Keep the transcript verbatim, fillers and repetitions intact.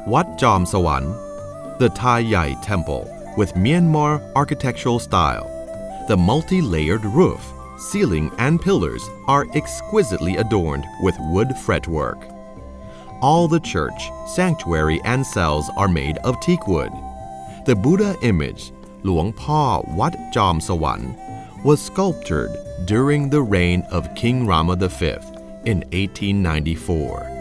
Wat Chom Sawan, the Thai Yai Temple with Myanmar architectural style. The multi-layered roof, ceiling and pillars are exquisitely adorned with wood fretwork. All the church, sanctuary and cells are made of teak wood. The Buddha image, Luang Pa Wat Chom Sawan, was sculptured during the reign of King Rama the fifth in eighteen ninety-four.